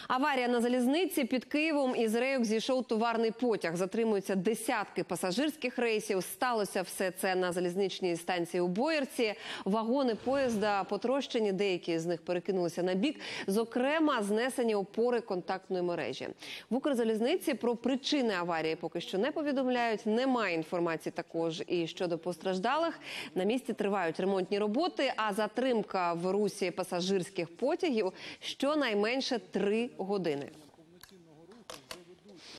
Аварія на залізниці. Під Києвом із рейок зійшов товарний потяг. Затримуються десятки пасажирських рейсів. Сталося все це на залізничній станції у Боярці. Вагони поїзда потрощені, деякі з них перекинулися на бік. Зокрема, знесені опори контактної мережі. В Укрзалізниці про причини аварії поки що не повідомляють. Немає інформації також і щодо постраждалих. На місці тривають ремонтні роботи, а затримка в русі пасажирських потягів щонайменше 3 години.